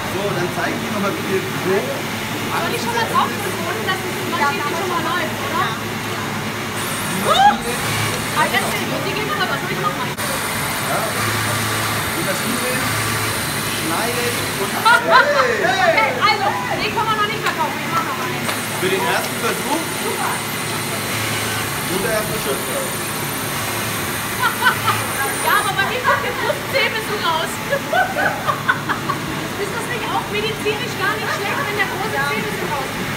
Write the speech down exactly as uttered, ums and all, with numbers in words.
So, dann zeige ich dir nochmal, wie viel so. Soll ich schon mal drauf drücken, dass die Maschine schon mal läuft, oder? Ah, jetzt sehen wir, die gehen aber, was soll ich noch machen? Ja. Die Maschine schneidet und... Hey. Okay, also, den können wir noch nicht verkaufen, ich mach noch einen. Für den ersten Versuch. Super. Guter erster Schritt. Ja, aber bei mir kommt der Brustzeh bist du raus. Ist das nicht auch medizinisch gar nicht schlecht, wenn der große Zeh ein bisschen raus ist?